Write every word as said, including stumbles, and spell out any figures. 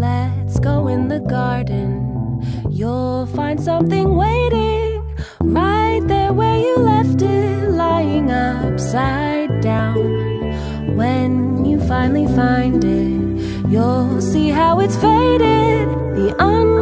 Let's go in the garden. You'll find something waiting right there where you left it, lying upside down. When you finally find it, you'll see how it's faded. The un